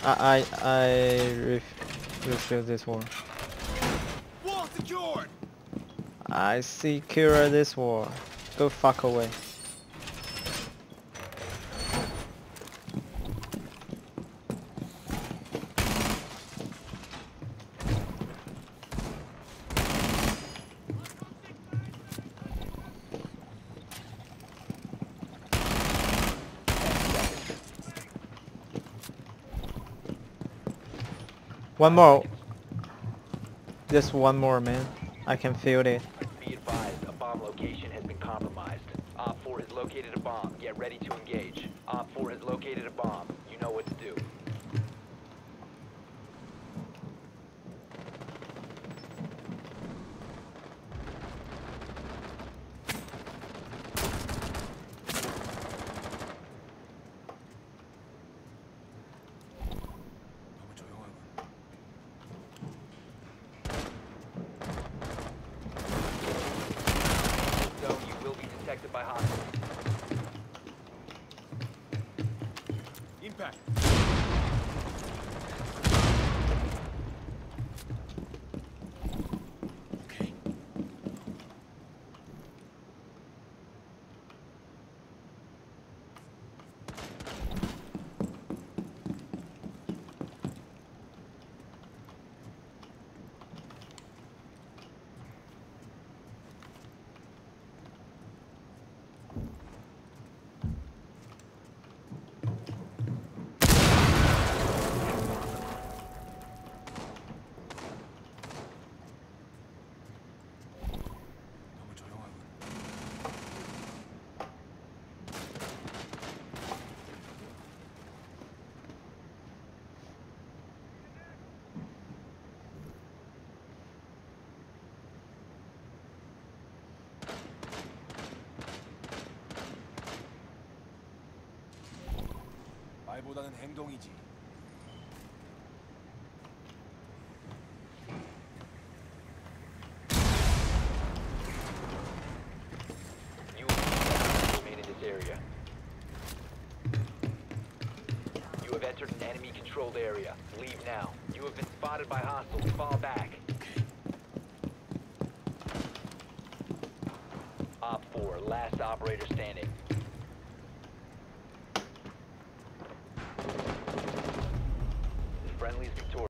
refuse this war. Wall secured. I secure this war. Go fuck away. One more. Just one more, man. I can feel it. Be advised, a bomb location has been compromised. Op 4 has located a bomb. Get ready to engage. Op 4 has located a bomb. You know what to do. Zone, you will be detected by hostiles. Impact. Okay. 너무 조용하군. 말보다는 행동이지. You will remain in this area. You have entered an enemy-controlled area. Leave now. You have been spotted by hostiles. Fall back. Op 4, last operator standing. The friendly is victorious.